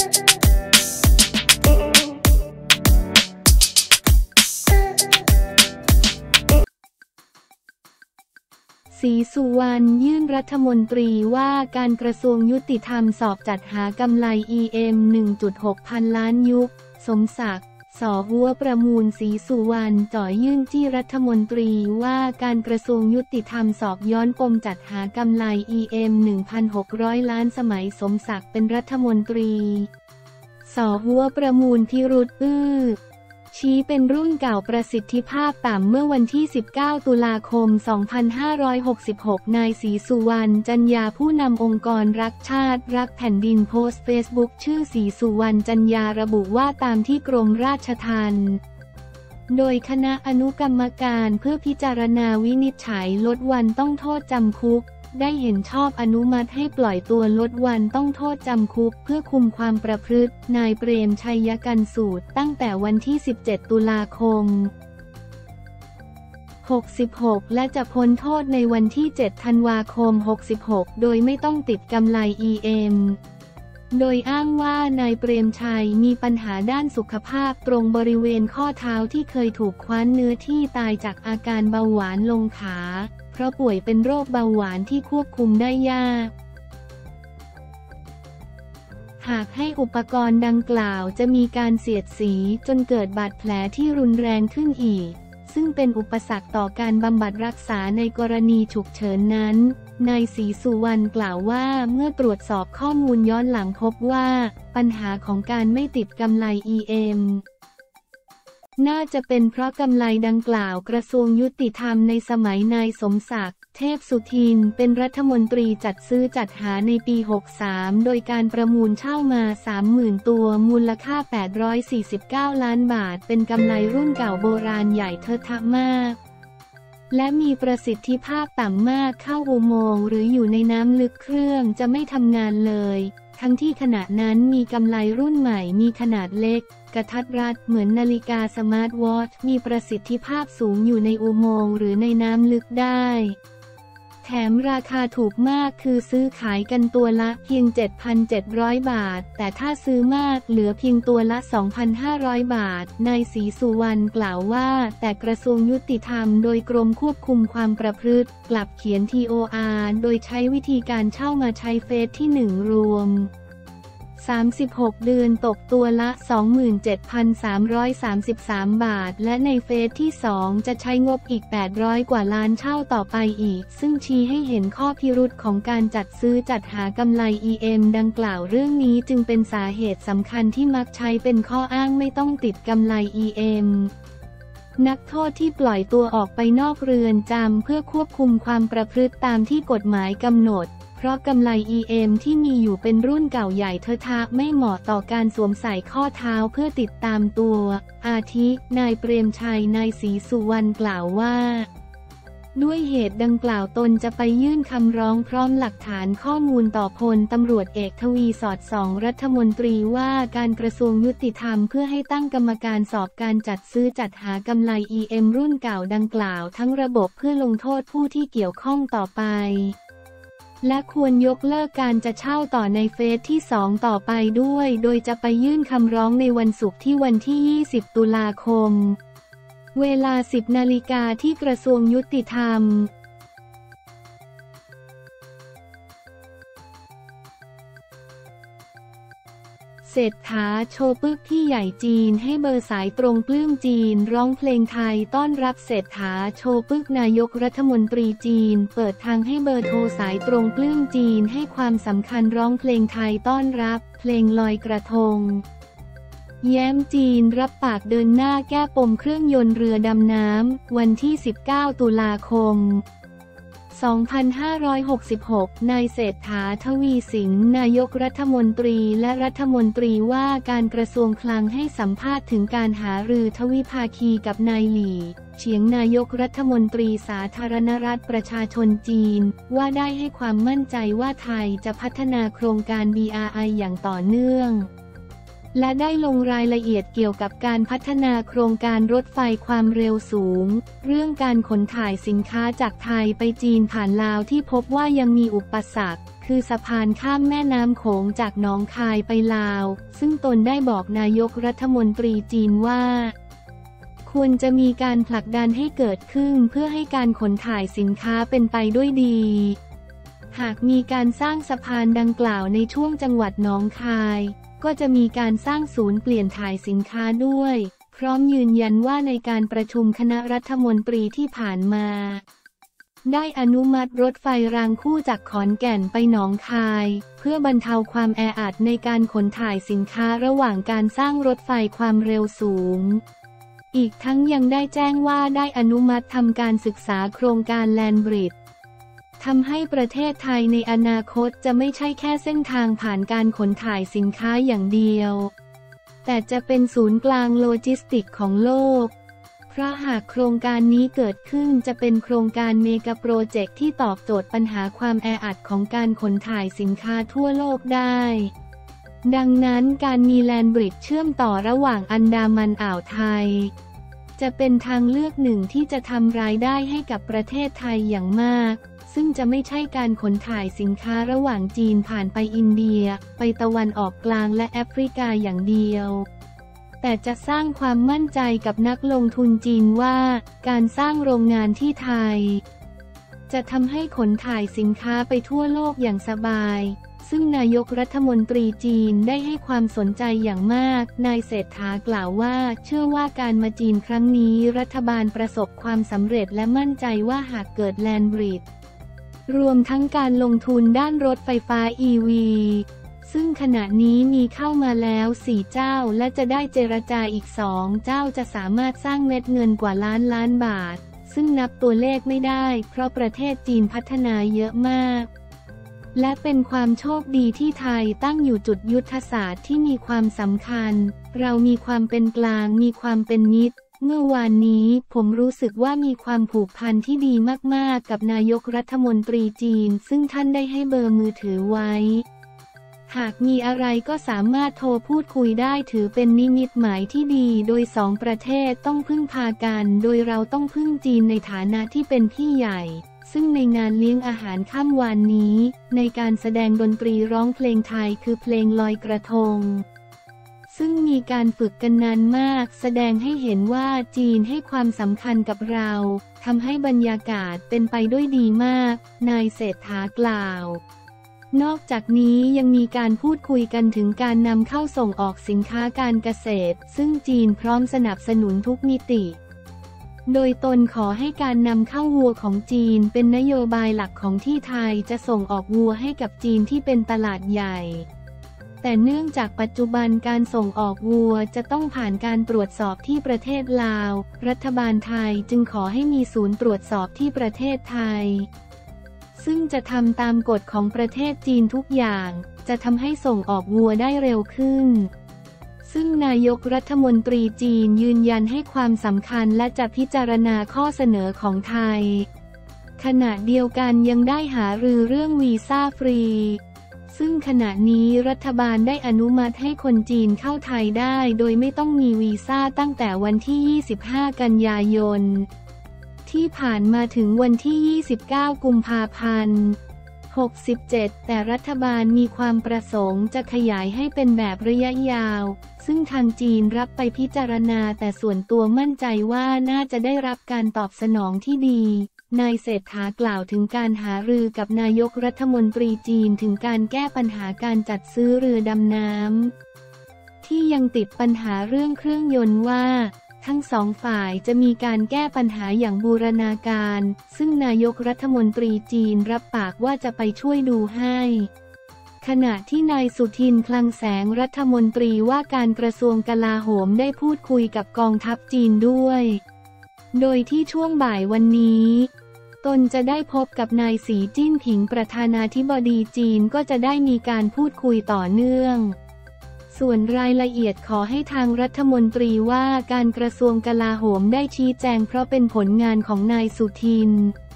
ศรีสุวรรณยื่นรัฐมนตรีว่าการกระทรวงยุติธรรมสอบจัดหากำไร EM 1.6 พันล้านยุคสมศักดิ์ ส.หัวประมูลศรีสุวรรณจ่อยื่นจี้รัฐมนตรีว่าการกระทรวงยุติธรรมสอบย้อนปมจัดหากำไร EM 1,600 ล้านสมัยสมศักดิ์เป็นรัฐมนตรี ส.หัวประมูลพิรุธชี้เป็นรุ่นเก่าประสิทธิภาพต่ำเมื่อวันที่ 19 ตุลาคม 2566 นายศรีสุวรรณจันยาผู้นำองค์กรรักชาติรักแผ่นดินโพสต์เฟซบุ๊กชื่อศรีสุวรรณจันยาระบุว่าตามที่กรมราชทัณฑ์โดยคณะอนุกรรมการเพื่อพิจารณาวินิจฉัยลดวันต้องโทษจำคุกได้เห็นชอบอนุมัติให้ปล่อยตัวลดวันต้องโทษจำคุกเพื่อคุมความประพฤตินายเปรมชัยกันสูตรตั้งแต่วันที่ 17 ตุลาคม 66 และจะพ้นโทษในวันที่ 7 ธันวาคม 66 โดยไม่ต้องติดกำไร EM โดยอ้างว่านายเปรมชัยมีปัญหาด้านสุขภาพตรงบริเวณข้อเท้าที่เคยถูกคว้านเนื้อที่ตายจากอาการเบาหวานลงขาเพราะป่วยเป็นโรคเบาหวานที่ควบคุมได้ยากหากให้อุปกรณ์ดังกล่าวจะมีการเสียดสีจนเกิดบาดแผลที่รุนแรงขึ้นอีกซึ่งเป็นอุปสรรคต่อการบำบัดรักษาในกรณีฉุกเฉินนั้นนายศรีสุวรรณกล่าวว่าเมื่อตรวจสอบข้อมูลย้อนหลังพบว่าปัญหาของการไม่ติดกำไร EMน่าจะเป็นเพราะกำไรดังกล่าวกระทรวงยุติธรรมในสมัยนายสมศักดิ์เทพสุทินเป็นรัฐมนตรีจัดซื้อจัดหาในปี 63 โดยการประมูลเช่ามา 30,000 ตัวมูลค่า 849 ล้านบาทเป็นกำไรรุ่นเก่าโบราณใหญ่เทอะทะมากและมีประสิทธิภาพต่ำมากเข้าอุโมงค์หรืออยู่ในน้ำลึกเครื่องจะไม่ทำงานเลยทั้งที่ขณะนั้นมีกำไรรุ่นใหม่มีขนาดเล็กกระทัดรัดเหมือนนาฬิกาสมาร์ทวอทช์มีประสิทธิภาพสูงอยู่ในอุโมงค์หรือในน้ำลึกได้แถมราคาถูกมากคือซื้อขายกันตัวละเพียง 7,700 บาทแต่ถ้าซื้อมากเหลือเพียงตัวละ 2,500 บาทนายศรีสุวรรณกล่าวว่าแต่กระทรวงยุติธรรมโดยกรมควบคุมความประพฤติกลับเขียน TOR โดยใช้วิธีการเช่ามาใช้เฟสที่ 1 รวม36 เดือนตกตัวละ 27,333 บาทและในเฟสที่ 2 จะใช้งบอีก 800 กว่าล้านเช่าต่อไปอีกซึ่งชี้ให้เห็นข้อพิรุธของการจัดซื้อจัดหากำไร EM ดังกล่าวเรื่องนี้จึงเป็นสาเหตุสำคัญที่มักใช้เป็นข้ออ้างไม่ต้องติดกำไร EM นักโทษที่ปล่อยตัวออกไปนอกเรือนจำเพื่อควบคุมความประพฤติตามที่กฎหมายกำหนดเพราะกำไร EM ที่มีอยู่เป็นรุ่นเก่าใหญ่เทอะทะไม่เหมาะต่อการสวมใส่ข้อเท้าเพื่อติดตามตัวอาทินายเปรมชัยนายศรีสุวรรณกล่าวว่าด้วยเหตุดังกล่าวตนจะไปยื่นคำร้องพร้อมหลักฐานข้อมูลต่อพลตำรวจเอกทวีสอดส่องรัฐมนตรีว่าการกระทรวงยุติธรรมเพื่อให้ตั้งกรรมการสอบการจัดซื้อจัดหากำไร EM รุ่นเก่าดังกล่าวทั้งระบบเพื่อลงโทษผู้ที่เกี่ยวข้องต่อไปและควรยกเลิกการจะเช่าต่อในเฟสที่ 2 ต่อไปด้วยโดยจะไปยื่นคำร้องในวันศุกร์ที่วันที่ 20 ตุลาคมเวลา 10 นาฬิกาที่กระทรวงยุติธรรมเศรษฐาโชว์ปึกพี่ใหญ่จีนให้เบอร์สายตรงปลื้มจีนร้องเพลงไทยต้อนรับเศรษฐาโชว์ปึกนายกรัฐมนตรีจีนเปิดทางให้เบอร์โทรสายตรงปลื้มจีนให้ความสำคัญร้องเพลงไทยต้อนรับเพลงลอยกระทงแย้มจีนรับปากเดินหน้าแก้ปมเครื่องยนต์เรือดำน้ำวันที่ 19 ตุลาคม 2566 นายเศรษฐา ทวีสินนายกรัฐมนตรีและรัฐมนตรีว่าการกระทรวงคลังให้สัมภาษณ์ถึงการหารือทวิภาคีกับนายหลี่เฉียงนายกรัฐมนตรีสาธารณรัฐประชาชนจีนว่าได้ให้ความมั่นใจว่าไทยจะพัฒนาโครงการ BRI อย่างต่อเนื่องและได้ลงรายละเอียดเกี่ยวกับการพัฒนาโครงการรถไฟความเร็วสูงเรื่องการขนถ่ายสินค้าจากไทยไปจีนผ่านลาวที่พบว่ายังมีอุปสรรคคือสะพานข้ามแม่น้ำโขงจากหนองคายไปลาวซึ่งตนได้บอกนายกรัฐมนตรีจีนว่าควรจะมีการผลักดันให้เกิดขึ้นเพื่อให้การขนถ่ายสินค้าเป็นไปด้วยดีหากมีการสร้างสะพานดังกล่าวในช่วงจังหวัดหนองคายก็จะมีการสร้างศูนย์เปลี่ยนถ่ายสินค้าด้วยพร้อมยืนยันว่าในการประชุมคณะรัฐมนตรีที่ผ่านมาได้อนุมัติรถไฟรางคู่จากขอนแก่นไปหนองคายเพื่อบรรเทาความแออัดในการขนถ่ายสินค้าระหว่างการสร้างรถไฟความเร็วสูงอีกทั้งยังได้แจ้งว่าได้อนุมัติทำการศึกษาโครงการแลนด์บริดจ์ทำให้ประเทศไทยในอนาคตจะไม่ใช่แค่เส้นทางผ่านการขนถ่ายสินค้าอย่างเดียวแต่จะเป็นศูนย์กลางโลจิสติกของโลกเพราะหากโครงการนี้เกิดขึ้นจะเป็นโครงการเมกะโปรเจกต์ที่ตอบโจทย์ปัญหาความแออัดของการขนถ่ายสินค้าทั่วโลกได้ดังนั้นการมีแลนด์บริดจ์เชื่อมต่อระหว่างอันดามันอ่าวไทยจะเป็นทางเลือกหนึ่งที่จะทำรายได้ให้กับประเทศไทยอย่างมากซึ่งจะไม่ใช่การขนถ่ายสินค้าระหว่างจีนผ่านไปอินเดียไปตะวันออกกลางและแอฟริกาอย่างเดียวแต่จะสร้างความมั่นใจกับนักลงทุนจีนว่าการสร้างโรงงานที่ไทยจะทำให้ขนถ่ายสินค้าไปทั่วโลกอย่างสบายซึ่งนายกรัฐมนตรีจีนได้ให้ความสนใจอย่างมากนายเศรษฐากล่าวว่าเชื่อว่าการมาจีนครั้งนี้รัฐบาลประสบความสำเร็จและมั่นใจว่าหากเกิดแลนด์บริดจ์รวมทั้งการลงทุนด้านรถไฟฟ้า EV ซึ่งขณะนี้มีเข้ามาแล้ว4เจ้าและจะได้เจรจาอีก2เจ้าจะสามารถสร้างเม็ดเงินกว่าล้านบาทซึ่งนับตัวเลขไม่ได้เพราะประเทศจีนพัฒนาเยอะมากและเป็นความโชคดีที่ไทยตั้งอยู่จุดยุทธศาสตร์ที่มีความสำคัญเรามีความเป็นกลางมีความเป็นมิตรเมื่อวานนี้ผมรู้สึกว่ามีความผูกพันที่ดีมากๆกับนายกรัฐมนตรีจีนซึ่งท่านได้ให้เบอร์มือถือไว้หากมีอะไรก็สามารถโทรพูดคุยได้ถือเป็นนิมิตหมายที่ดีโดย2ประเทศต้องพึ่งพากันโดยเราต้องพึ่งจีนในฐานะที่เป็นพี่ใหญ่ซึ่งในงานเลี้ยงอาหารค่ำวานนี้ในการแสดงดนตรีร้องเพลงไทยคือเพลงลอยกระทงซึ่งมีการฝึกกันนานมากแสดงให้เห็นว่าจีนให้ความสำคัญกับเราทำให้บรรยากาศเป็นไปด้วยดีมากนายเศรษฐากล่าวนอกจากนี้ยังมีการพูดคุยกันถึงการนำเข้าส่งออกสินค้าการเกษตรซึ่งจีนพร้อมสนับสนุนทุกมิติโดยตนขอให้การนำเข้าวัวของจีนเป็นนโยบายหลักของที่ไทยจะส่งออกวัวให้กับจีนที่เป็นตลาดใหญ่แต่เนื่องจากปัจจุบันการส่งออกวัวจะต้องผ่านการตรวจสอบที่ประเทศลาวรัฐบาลไทยจึงขอให้มีศูนย์ตรวจสอบที่ประเทศไทยซึ่งจะทำตามกฎของประเทศจีนทุกอย่างจะทำให้ส่งออกวัวได้เร็วขึ้นซึ่งนายกรัฐมนตรีจีนยืนยันให้ความสำคัญและจะพิจารณาข้อเสนอของไทยขณะเดียวกันยังได้หารือเรื่องวีซ่าฟรีซึ่งขณะนี้รัฐบาลได้อนุมัติให้คนจีนเข้าไทยได้โดยไม่ต้องมีวีซ่าตั้งแต่วันที่25กันยายนที่ผ่านมาถึงวันที่29กุมภาพันธ์67แต่รัฐบาลมีความประสงค์จะขยายให้เป็นแบบระยะยาวซึ่งทางจีนรับไปพิจารณาแต่ส่วนตัวมั่นใจว่าน่าจะได้รับการตอบสนองที่ดีนายเศรษฐากล่าวถึงการหารือกับนายกรัฐมนตรีจีนถึงการแก้ปัญหาการจัดซื้อเรือดำน้ำที่ยังติดปัญหาเรื่องเครื่องยนต์ว่าทั้งสองฝ่ายจะมีการแก้ปัญหาอย่างบูรณาการซึ่งนายกรัฐมนตรีจีนรับปากว่าจะไปช่วยดูให้ขณะที่นายสุทินคลังแสงรัฐมนตรีว่าการกระทรวงกลาโหมได้พูดคุยกับกองทัพจีนด้วยโดยที่ช่วงบ่ายวันนี้ตนจะได้พบกับนายสีจิ้นผิงประธานาธิบดีจีนก็จะได้มีการพูดคุยต่อเนื่องส่วนรายละเอียดขอให้ทางรัฐมนตรีว่าการกระทรวงกลาโหมได้ชี้แจงเพราะเป็นผลงานของนายสุทิน